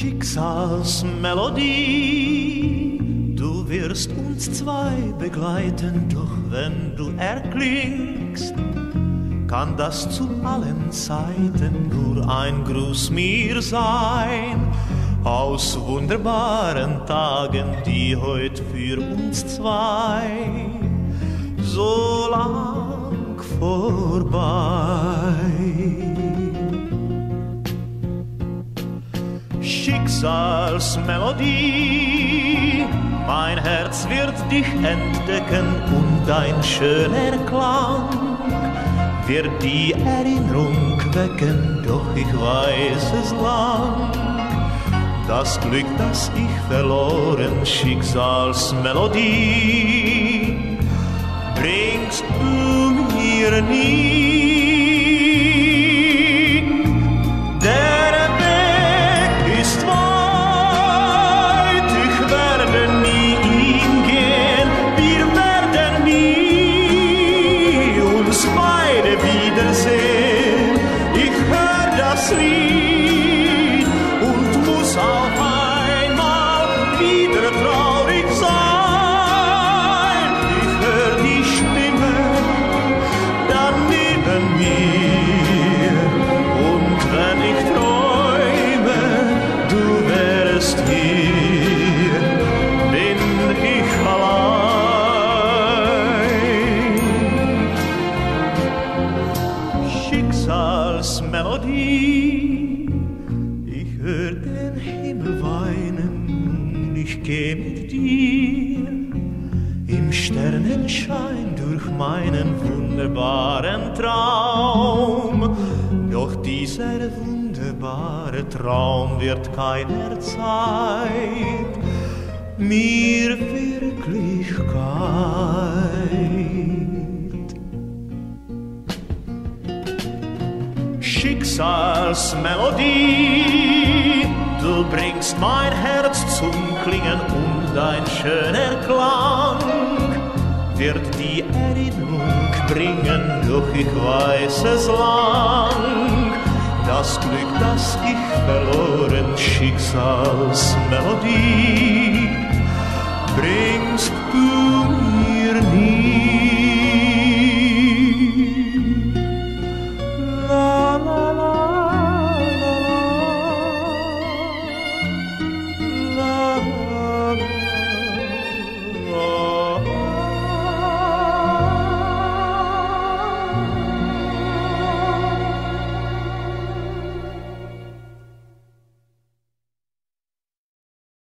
Schicksalsmelodie, du wirst uns zwei begleiten, doch wenn du erklingst, kann das zu allen Zeiten nur ein Gruß mir sein, aus wunderbaren Tagen, die heut für uns zwei so lang vorbei. Schicksalsmelodie, mein Herz wird dich entdecken und dein schöner Klang wird die Erinnerung wecken, doch ich weiß es lang. Das Glück, das ich verloren, Schicksalsmelodie, bringst du mir nie. Der Weg ist weit, ich werde nie ihn gehen, wir werden nie uns beide wiedersehen. Ich hör das Lied und muss auf einmal wieder traurig sein. Ich hör die Stimme dann neben mir und wenn ich träume, du wärst hier, bin ich allein. Schicksalsmelodie, ich hör den Himmel weinen, ich geh mit dir im Sternenschein durch meinen wunderbaren Traum. Doch dieser wunderbare Traum wird keiner Zeit mir Wirklichkeit. Schicksalsmelodie, du bringst mein Herz zum Klingen und dein schöner Klang wird die Erinnerung bringen, doch ich weiß es lang. Das Glück, das ich verloren, Schicksalsmelodie, bringst du